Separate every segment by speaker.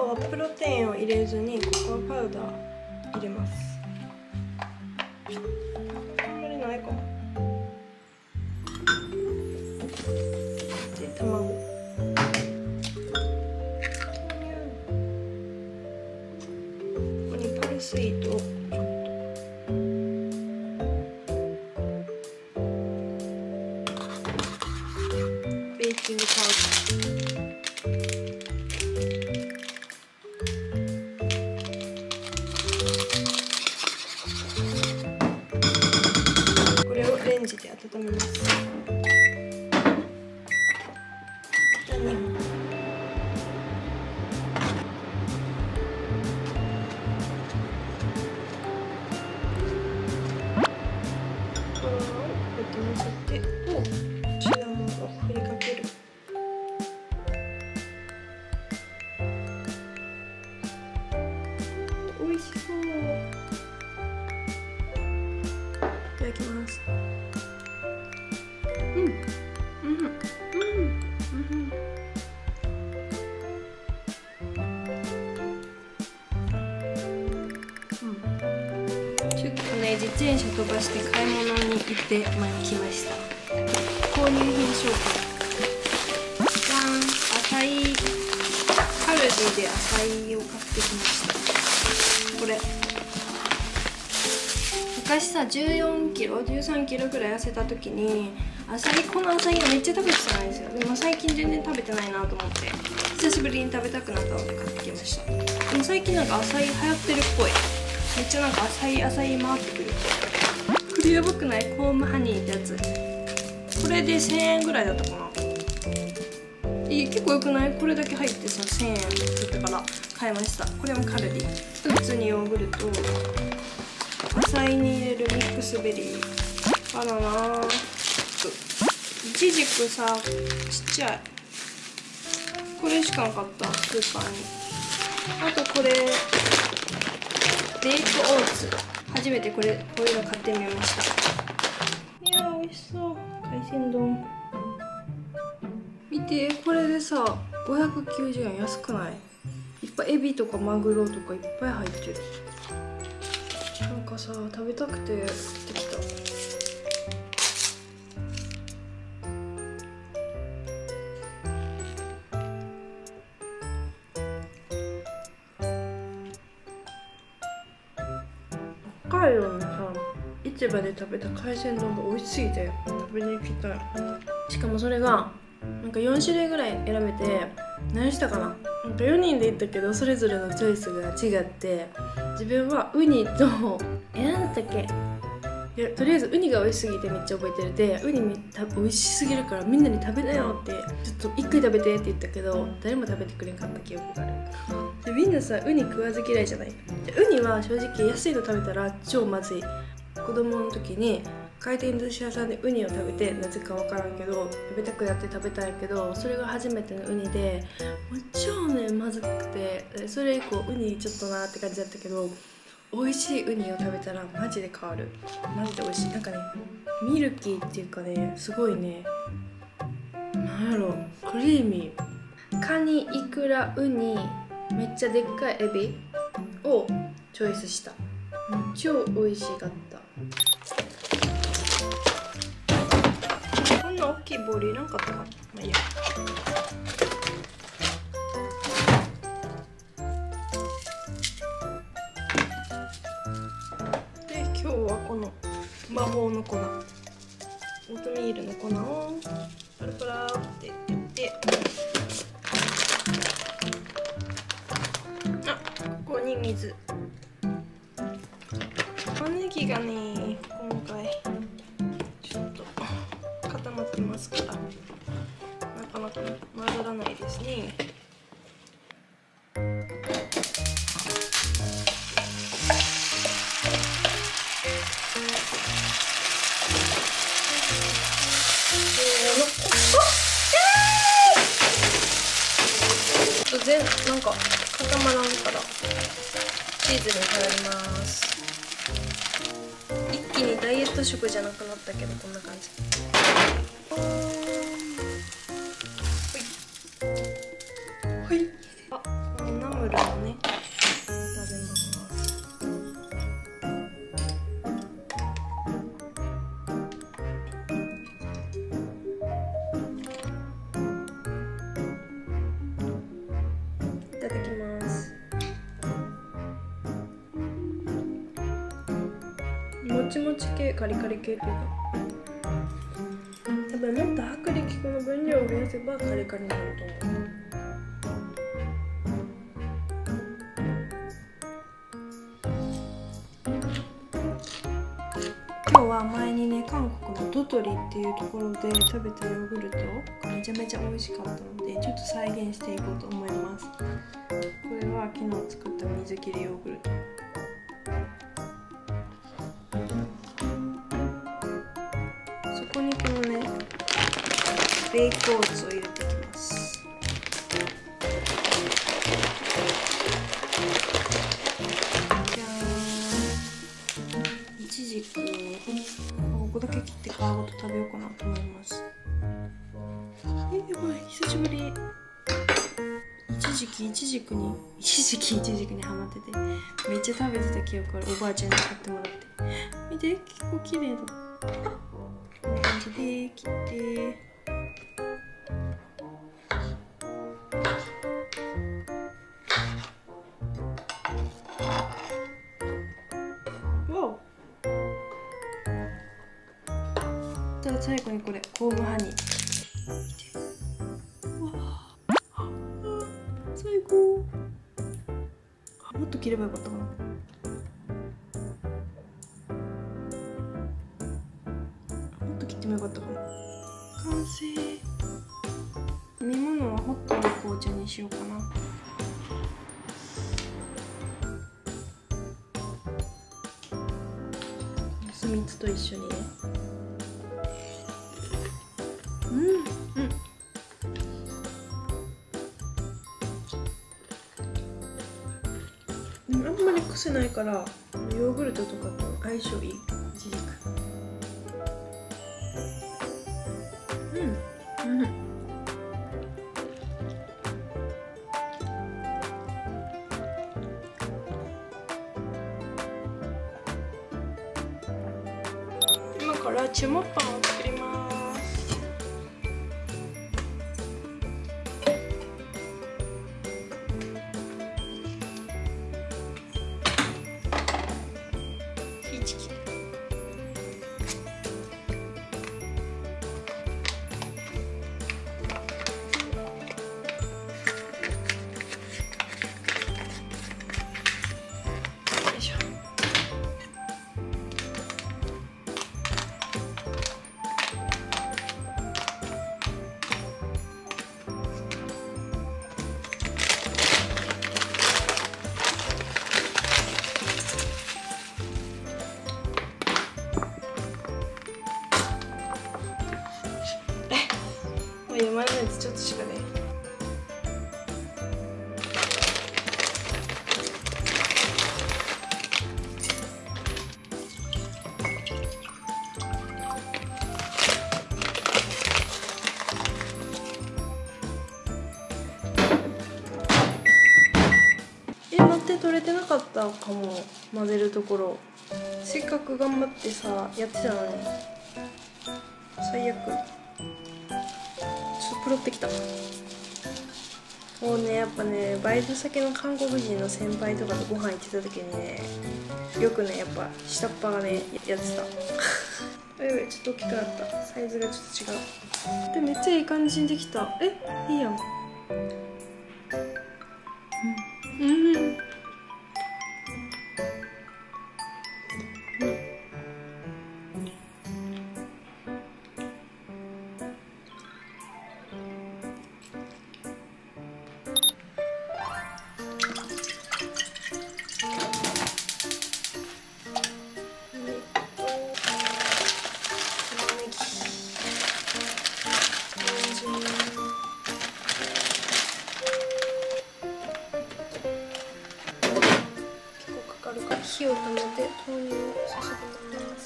Speaker 1: はプロテインを入れずにココアパウダー入れます。あんまりないかも。で、卵。ここにパルスイートをちょっと。ベーキングパウダー。レンジで温めます。乗せて、シナモンを振りかける。美味しそう。いただきます。ちょっとね、自転車飛ばして買い物に行ってきました。購入品紹介。じゃん、アサイ、カルディでアサイを買ってきました。これ昔さ、14キロ、13キロぐらい痩せた時にこのアサイをめっちゃ食べてたんですよ。でも最近全然食べてないなと思って久しぶりに食べたくなったので買ってきました。でも最近なんかアサイ流行ってるっぽい。めっちゃなんかアサイ回ってくる。これやばくない？ホームハニーってやつ。これで1000円ぐらいだったかな。結構よくない？これだけ入ってさ、1000円だったから買いました。これもカルディ。普通にヨーグルト、アサイに入れるミックスベリー、バナナ、イチジクさ、ちっちゃい。これしかなかった、スーパーに。あとこれベイクオーツ。初めてこういうの買ってみました。いやー、美味しそう。海鮮丼見て、これでさ590円。安くない？いっぱいエビとかマグロとかいっぱい入ってる。なんかさ、食べたくて買ってきた。北海道のさ、市場で食べた海鮮丼が美味しすぎて食べに行きたい。しかもそれがなんか4種類ぐらい選べて、何したかな、なんか4人で行ったけどそれぞれのチョイスが違って、自分はウニと何だったっけ、いや、とりあえずウニが美味しすぎてめっちゃ覚えてる。で、ウニ美味しすぎるからみんなに食べなよって、ちょっと1回食べてって言ったけど誰も食べてくれんかった記憶がある。で、みんなさ、ウニ食わず嫌いじゃない。で、ウニは正直安いの食べたら超まずい。子供の時に回転寿司屋さんでウニを食べて、なぜか分からんけど食べたくなって食べたんやけど、それが初めてのウニでもう超ねまずくて、それ以降ウニちょっとなって感じだったけど、美味しいウニを食べたらマジで変わる。マジで美味しい。なんかね、ミルキーっていうかね、すごいね、なんやろ、クリーミー。カニ、イクラ、ウニ、めっちゃでっかいエビをチョイスした。超美味しかった。こんな大きいボールいらんかったかな。まあいいや。で、今日はこの魔法の粉、オートミールの粉をパラパラってやってここに水。玉ねぎがね、今回ちょっと固まってますから、なかなか混ざらないですね。なんか固まらんからチーズに変わります。一気にダイエット食じゃなくなったけど、こんな感じ。はい。あ、ナムルちもち系、カリカリ系っていうか、多分もっと薄力粉の分量を増やせばカリカリになると思う。今日は前にね、韓国のドトリっていうところで食べたヨーグルトがめちゃめちゃ美味しかったので、ちょっと再現していこうと思います。これは昨日作った水切りヨーグルト。そこにこのね、ベイクオーツを入れていきます。じゃーん。いちじくここだけ切って皮ごと食べようかなと思います。やばい、久しぶり。一時期いちじくにハマってて、めっちゃ食べてた記憶ある。おばあちゃんに買ってもらって、見て、結構綺麗だ。こんな感じで切って、最後にこれコームハニー。うわあ、最高。もっと切ればよかったかな。もっと切ってもよかったかな。完成。飲み物はホットの紅茶にしようかな。酢蜜と一緒にね。あんまり癖ないからヨーグルトとかと相性いい。イチジク。今からチュモパンを作ります。マヨネーズちょっとしかね。待って、取れてなかったかも。混ぜるところせっかく頑張ってさやってたのに最悪。プロってきた。もうね、やっぱね、バイト先の韓国人の先輩とかとご飯行ってた時にね、よくね、やっぱ下っ端がねやってた。ちょっと大きくなった。サイズがちょっと違う。でめっちゃいい感じにできた。いいやん。火を止めて豆乳を注ぎます。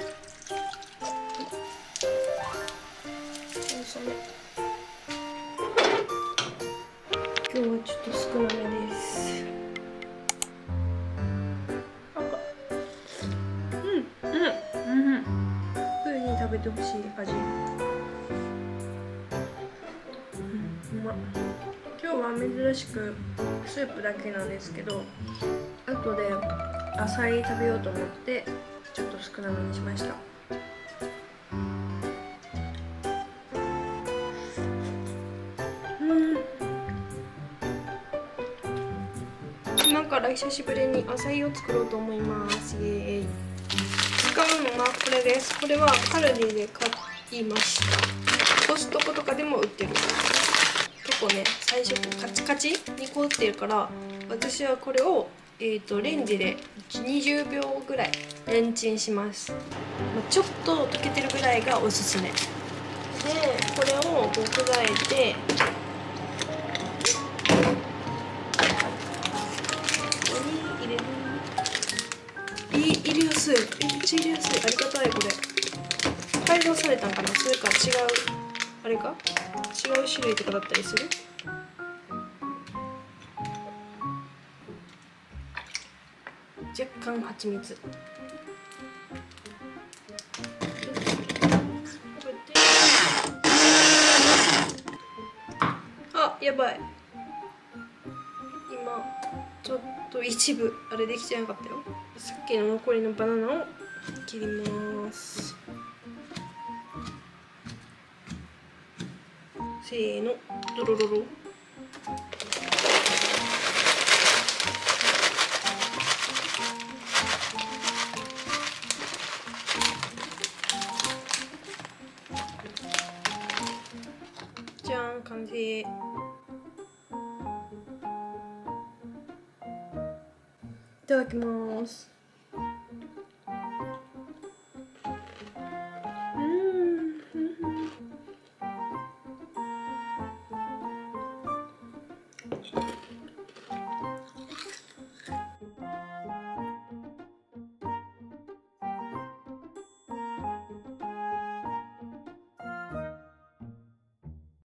Speaker 1: 今日はちょっと少なめです。普通に食べてほしい味。今日は珍しくスープだけなんですけど、後でアサイ食べようと思ってちょっと少なめにしました。今から久しぶりにアサイを作ろうと思います。イエーイ。使うのはこれです。これはカルディで買いました。コストコとかでも売ってる。結構ね、最初カチカチに凍ってるから、私はこれをレンジで20秒ぐらいレンチンします。ちょっと溶けてるぐらいがおすすめで、これをこう加えて、入れやすい。めっちゃ入れやすい。ありがたい。これ改造されたんかな。それか違うあれか、違う種類とかだったりする。若干蜂蜜。あ、やばい。今ちょっと一部あれできてなかったよ。さっきの残りのバナナを切ります。せーの、ドロロロ。じゃん、完成。いただきます。